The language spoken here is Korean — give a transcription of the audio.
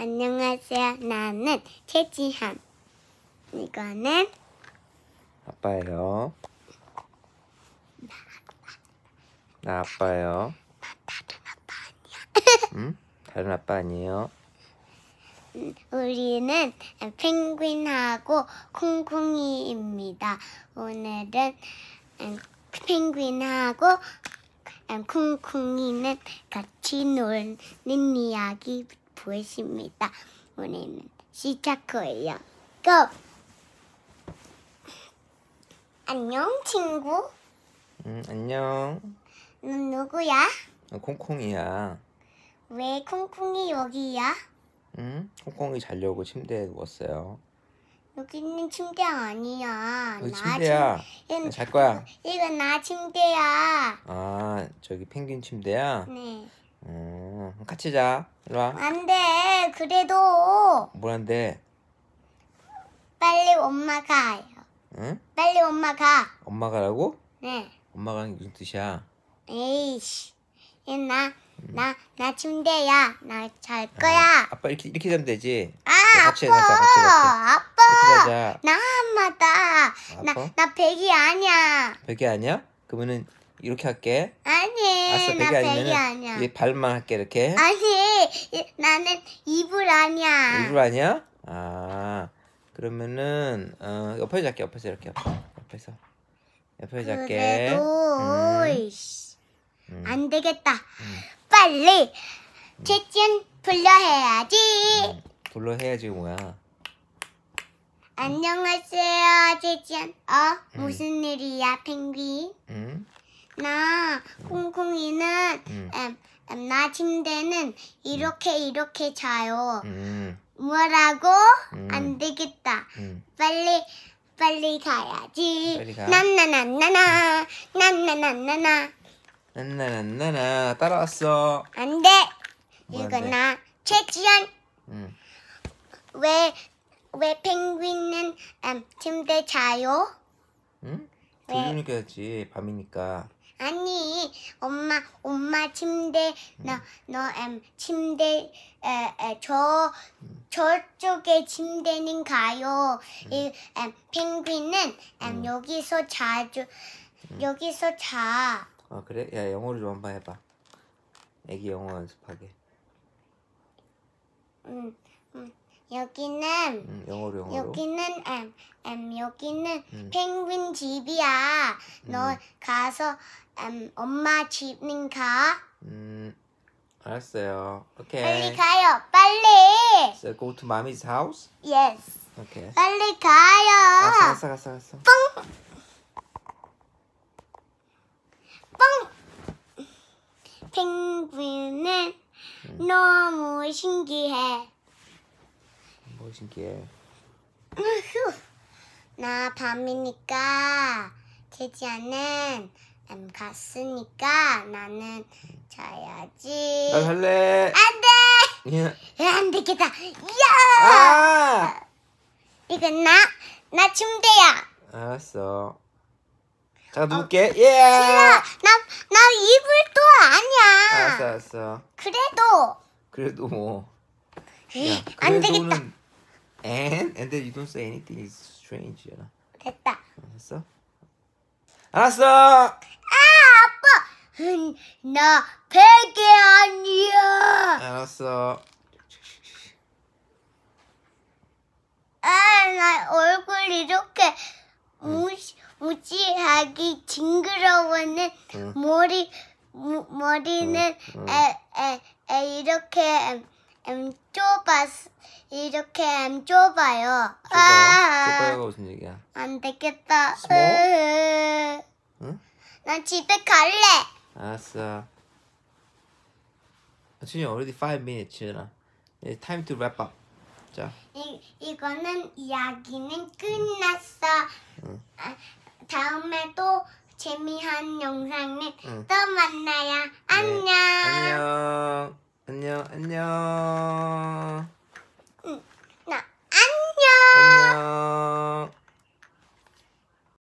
안녕하세요. 나는 최지한. 이거는 아빠예요. 나 아빠예요. 다른 아빠 아니야. 응? 다른 아빠 아니에요. 우리는 펭귄하고 콩콩이입니다. 오늘은 펭귄하고 콩콩이는 같이 노는 이야기 보겠습니다. 우리는 시작해요. 고! 안녕 친구. 안녕. 넌 누구야? 콩콩이야. 왜 콩콩이 여기야? 콩콩이 자려고 침대에 누웠어요. 여기는 침대 아니야. 여기 침대야. 나 잘 거야. 이건 나 침대야. 아, 저기 펭귄 침대야? 네. 같이 자. 이리 와. 안 돼. 그래도 뭐란데? 빨리 빨리 엄마 가요. 응? 빨리 엄마 가. 엄마 가라고? 네. 엄마 가는 게 무슨 뜻이야? 에이씨. 나 침대야. 나 잘 거야. 아빠 이렇게 자면 되지? 아빠. 같이 자자. 이렇게 아빠. 자자. 나 엄마다. 아빠? 나 백이 아니야. 베개 아니야? 그러면은 이렇게 할게. 아니. 알았어, 나 베개 백이 아니면은 아니야. 얘 발만 할게 이렇게. 아니. 나는 이불 아니야. 이불 아니야? 아, 그러면은 옆에서 잘게. 옆에서 이렇게 옆에서 잘게. 그래도 이씨, 음. 안 되겠다. 빨리 채찐 불러 해야지. 불러 해야지 뭐야? 안녕하세요, 채찐. 무슨 일이야, 펭귄? 나 콩콩이는 나 침대는 이렇게 자요. 뭐라고? 안 되겠다. 빨리 가야지. 빨리 가. 난나나나나. 나나나나나 따라왔어. 안 돼. 뭐 이거 안 돼? 나 최지연. 응. 왜 펭귄은 침대 자요? 응? 왜? 조용히 해야지. 밤이니까. 아니, 엄마 침대 너 침대 저쪽에 침대는 가요. 이 펭귄은 여기서 자. 아 그래? 야 영어로 좀 한번 해봐. 애기 영어 연습하게. 여기는 영어로. 여기는 펭귄 집이야. 너 가서 엄마 집은 가. 알았어요. 오케이. 빨리 가요. 빨리. So go to mommy's house. Yes. 오케이. 빨리 가요. 갔어. 펭귄은 너무 신기해. 뭐 신기해. 나 밤이니까 제지아는 갔으니까 나는 자야지. 나 잘래. 안 돼. 예. 안 되겠다. 야! 아! 이건 나 침대야. 알았어. 잠깐 누울게. 예. 싫어. 나 이불도 아니야. 알았어. 그래도 뭐. 에이, 안 되겠다. And then you don't say anything is strange. 됐다. 알았어. 아빠. 나 베개 아니야. 알았어. 나 얼굴 이렇게 무지하게 징그러워는 머리는 이렇게 이렇게 좁아요. 좁아요가 무슨 얘기야? 안 되겠다. 응? 난 집에 갈래. 알았어. actually already 5 minutes. It's time to wrap up. 자. 이거는 이야기는 끝났어. 다음에 또 재미한 영상은 또 만나요. 안녕. 안녕. 나 안녕. 안녕.